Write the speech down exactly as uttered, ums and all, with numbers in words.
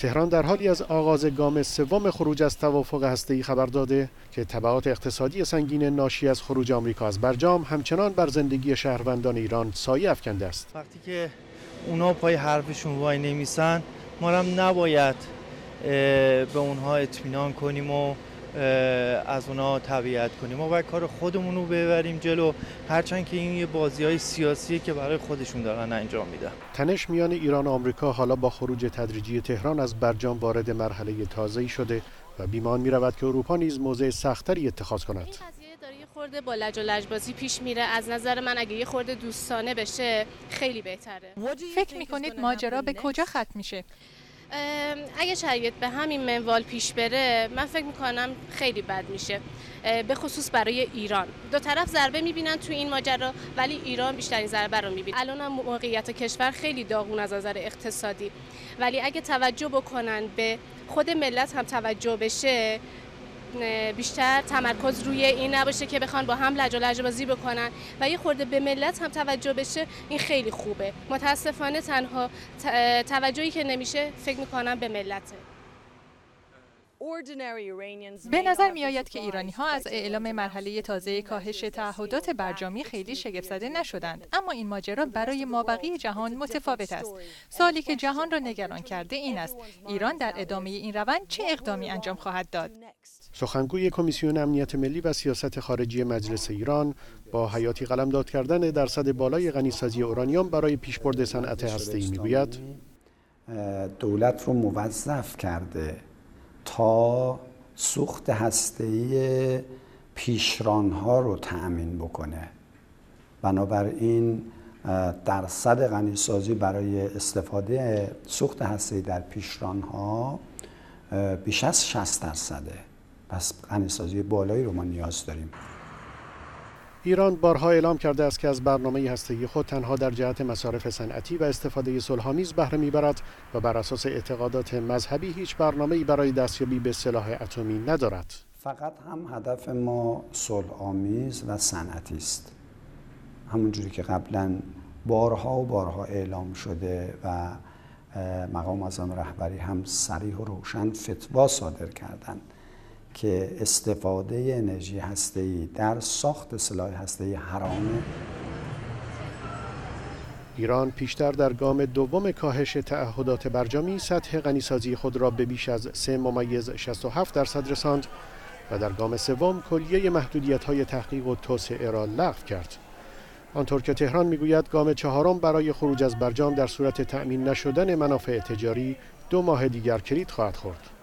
تهران در حالی از آغاز گام سوم خروج از توافق هسته‌ای خبر داده که تبعات اقتصادی سنگین ناشی از خروج آمریکا از برجام همچنان بر زندگی شهروندان ایران سایه افکنده است. وقتی که اونا پای حرفشون وای نمیسن، ما هم نباید به اونها اطمینان کنیم و از اونا تبعیت کنیم. ما باید کار خودمون رو ببریم جلو، هرچند که این یه بازی‌های سیاسیه که برای خودشون دارن انجام میدن. تنش میان ایران و آمریکا حالا با خروج تدریجی تهران از برجام وارد مرحله تازه‌ای شده و بیمان می‌رود که اروپا نیز موضع سخت‌تری اتخاذ کند. این قضیه داره یه خورده با لج و لجبازی پیش میره. از نظر من اگه یه خورده دوستانه بشه خیلی بهتره. فکر می‌کنید ماجرا به کجا ختم میشه؟ اگه شرایط به همین منوال پیش بره، من فکر میکنم خیلی بد میشه، به خصوص برای ایران. دو طرف ضربه میبینن تو این ماجرا، ولی ایران بیشترین ضربه رو میبینه. الان هم موقعیت کشور خیلی داغون از نظر اقتصادی، ولی اگه توجه بکنن به خود ملت هم توجه بشه، بیشتر تمرکز روی این نباشه که بخوان با هم لج و لجبازی بکنن و یه خورده به ملت هم توجه بشه، این خیلی خوبه. متاسفانه تنها توجهی که نمیشه فکر میکنم به ملته. به نظر می آید که ایرانی ها از اعلام مرحله تازه کاهش تعهدات برجامی خیلی شگفت زده نشدند، اما این ماجرا برای مابقی جهان متفاوت است. سوالی که جهان را نگران کرده این است: ایران در ادامه این روند چه اقدامی انجام خواهد داد؟ سخنگوی کمیسیون امنیت ملی و سیاست خارجی مجلس ایران با حیاتی قلمداد کردن درصد بالای غنیسازی اورانیوم برای پیشبرد صنعت هسته‌ای میگوید دولت رو موظف کرده تا سوخت هسته‌ای پیشران‌ها رو تأمین بکنه. بنابراین درصد غنیسازی برای استفاده سوخت هسته‌ای در پیشران‌ها بیش از شصت درصده. پس غنیسازی بالایی رو ما نیاز داریم. ایران بارها اعلام کرده است که از برنامه هسته‌ای خود تنها در جهت مصارف صنعتی و استفاده صلح‌آمیز بهره میبرد و بر اساس اعتقادات مذهبی هیچ برنامه‌ای برای دستیابی به سلاح اتمی ندارد. فقط هم هدف ما صلح‌آمیز و صنعتی است. همونجوری که قبلا بارها و بارها اعلام شده و مقام معظم رهبری هم صریح و روشن فتوا صادر کردند که استفاده انرژی هسته‌ای در ساخت سلاح هسته‌ای حرامه. ایران پیشتر در گام دوم کاهش تعهدات برجامی سطح غنیسازی خود را به بیش از سه ممیز شصت و هفت درصد رساند و در گام سوم کلیه محدودیت‌های تحقیق و توسعه را لغو کرد. آنطور که تهران میگوید گام چهارم برای خروج از برجام در صورت تأمین نشدن منافع تجاری دو ماه دیگر کلید خواهد خورد.